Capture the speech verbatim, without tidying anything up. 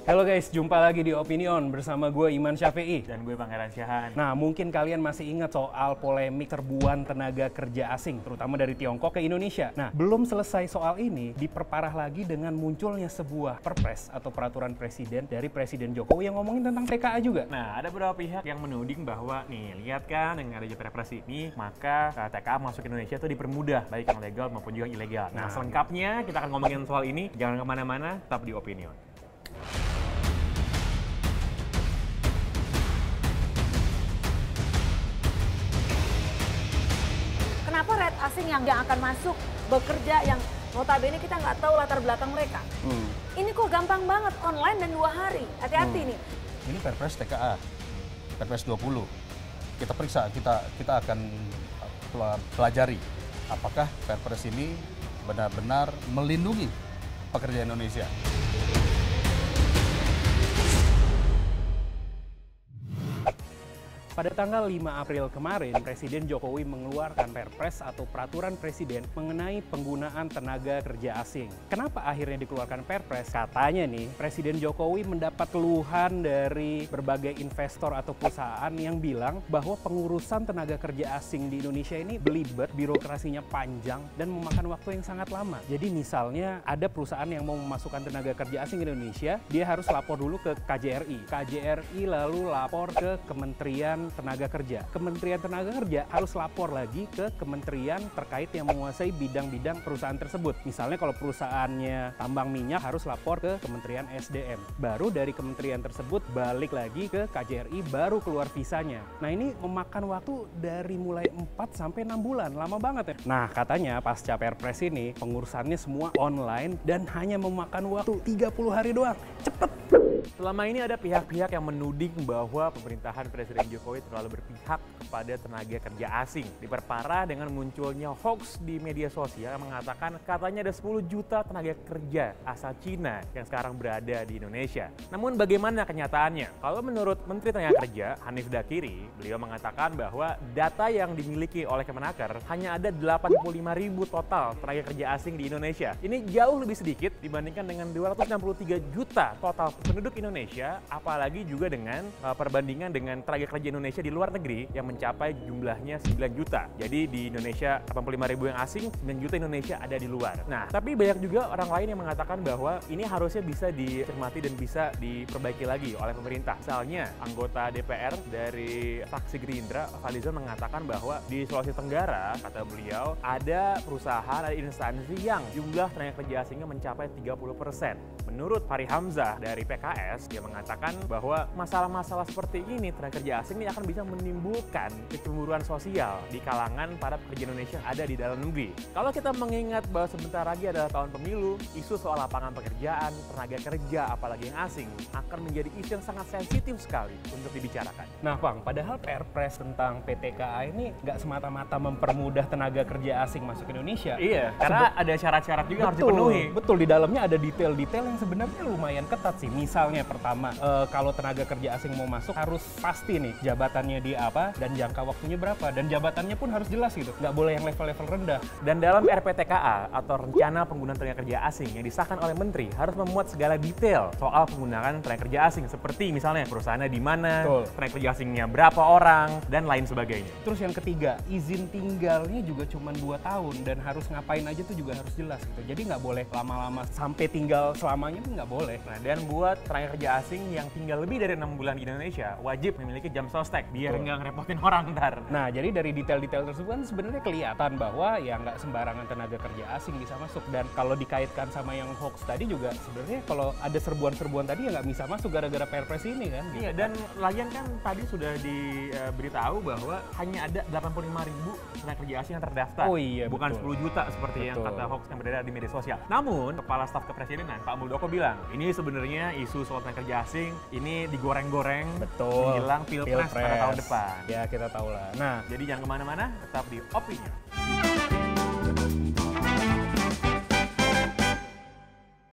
Halo guys, jumpa lagi di Opinion bersama gue Iman Syafi'i. Dan gue Pangeran Syahan. Nah, mungkin kalian masih ingat soal polemik serbuan tenaga kerja asing, terutama dari Tiongkok ke Indonesia. Nah, belum selesai soal ini, diperparah lagi dengan munculnya sebuah perpres atau peraturan presiden dari Presiden Jokowi yang ngomongin tentang T K A juga. Nah, ada beberapa pihak yang menuding bahwa, nih, lihat kan dengan adanya perpres ini, maka uh, T K A masuk Indonesia itu dipermudah, baik yang legal maupun juga ilegal. Nah, Nah, selengkapnya kita akan ngomongin soal ini. Jangan kemana-mana, tetap di Opinion. Kenapa red asing yang, yang akan masuk bekerja yang notabene kita nggak tahu latar belakang mereka? Hmm. Ini kok gampang banget, online dan dua hari. Hati-hati Hmm. nih. Ini Perpres T K A, Perpres dua puluh. Kita periksa, kita kita akan pelajari apakah Perpres ini benar-benar melindungi pekerja Indonesia. Pada tanggal lima April kemarin, Presiden Jokowi mengeluarkan Perpres atau Peraturan Presiden mengenai penggunaan tenaga kerja asing. Kenapa akhirnya dikeluarkan Perpres? Katanya nih, Presiden Jokowi mendapat keluhan dari berbagai investor atau perusahaan yang bilang bahwa pengurusan tenaga kerja asing di Indonesia ini belibet, birokrasinya panjang, dan memakan waktu yang sangat lama. Jadi misalnya ada perusahaan yang mau memasukkan tenaga kerja asing ke Indonesia, dia harus lapor dulu ke K J R I. K J R I lalu lapor ke Kementerian Tenaga Kerja. Kementerian Tenaga Kerja harus lapor lagi ke kementerian terkait yang menguasai bidang-bidang perusahaan tersebut. Misalnya kalau perusahaannya tambang minyak harus lapor ke Kementerian S D M. Baru dari kementerian tersebut balik lagi ke K J R I baru keluar visanya. Nah, ini memakan waktu dari mulai empat sampai enam bulan. Lama banget ya. Nah, katanya pasca Perpres ini pengurusannya semua online dan hanya memakan waktu tiga puluh hari doang. Cepet! Selama ini ada pihak-pihak yang menuding bahwa pemerintahan Presiden Jokowi terlalu berpihak kepada tenaga kerja asing. Diperparah dengan munculnya hoax di media sosial yang mengatakan katanya ada sepuluh juta tenaga kerja asal Cina yang sekarang berada di Indonesia. Namun bagaimana kenyataannya? Kalau menurut Menteri Tenaga Kerja Hanif Dakiri, beliau mengatakan bahwa data yang dimiliki oleh Kemenaker hanya ada delapan puluh lima ribu total tenaga kerja asing di Indonesia. Ini jauh lebih sedikit dibandingkan dengan dua ratus enam puluh tiga juta total penduduk Indonesia, apalagi juga dengan uh, perbandingan dengan tenaga kerja Indonesia di luar negeri yang mencapai jumlahnya sembilan juta. Jadi di Indonesia delapan puluh lima ribu yang asing, sembilan juta Indonesia ada di luar. Nah, tapi banyak juga orang lain yang mengatakan bahwa ini harusnya bisa dicermati dan bisa diperbaiki lagi oleh pemerintah. Misalnya, anggota D P R dari fraksi Gerindra, Fadlizon, mengatakan bahwa di Sulawesi Tenggara, kata beliau, ada perusahaan, ada instansi yang jumlah tenaga kerja asingnya mencapai tiga puluh persen. Menurut Fahri Hamzah dari P K S, dia mengatakan bahwa masalah-masalah seperti ini tenaga kerja asing ini akan bisa menimbulkan kecemburuan sosial di kalangan para pekerja Indonesia yang ada di dalam negeri. Kalau kita mengingat bahwa sebentar lagi adalah tahun pemilu, isu soal lapangan pekerjaan, tenaga kerja, apalagi yang asing, akan menjadi isu yang sangat sensitif sekali untuk dibicarakan. Nah, Bang, padahal Perpres tentang P T K A ini nggak semata-mata mempermudah tenaga kerja asing masuk Indonesia. Iya, karena Sebe- ada syarat-syarat juga harus Betul, dipenuhi. betul, di dalamnya ada detail-detail yang sebenarnya lumayan ketat sih. Misalnya pertama, eh, kalau tenaga kerja asing mau masuk harus pasti nih jabatannya di apa dan jangka waktunya berapa, dan jabatannya pun harus jelas gitu, nggak boleh yang level-level rendah. Dan dalam R P T K A atau Rencana Penggunaan Tenaga Kerja Asing yang disahkan oleh Menteri harus memuat segala detail soal penggunaan tenaga kerja asing, seperti misalnya perusahaannya di mana, Betul. tenaga kerja asingnya berapa orang, dan lain sebagainya. Terus yang ketiga, izin tinggalnya juga cuma dua tahun dan harus ngapain aja tuh juga harus jelas gitu. Jadi nggak boleh lama-lama sampai tinggal selamanya tuh nggak boleh. Nah, dan buat tenaga kerja asing yang tinggal lebih dari enam bulan di Indonesia wajib memiliki jam sostek biar Betul. nggak ngerepotin orang ntar. Nah, jadi dari detail-detail tersebut kan sebenarnya kelihatan bahwa ya nggak sembarangan tenaga kerja asing bisa masuk. Dan kalau dikaitkan sama yang hoax tadi juga sebenarnya kalau ada serbuan-serbuan tadi ya nggak bisa masuk gara-gara Perpres ini kan. Iya, dan lagian kan tadi sudah diberitahu bahwa hanya ada delapan puluh lima ribu tenaga kerja asing yang terdaftar. Oh iya, bukan betul. sepuluh juta seperti yang Betul. kata hoax yang beredar di media sosial. Namun, Kepala Staf Kepresidenan Pak Muldoko bilang, ini sebenarnya isu soal tenaga kerja asing ini digoreng-goreng Betul. menjelang Pilpres pada tahun depan. Ya, kita tahu lah. Nah, Jadi jangan kemana-mana, tetap di Opinion.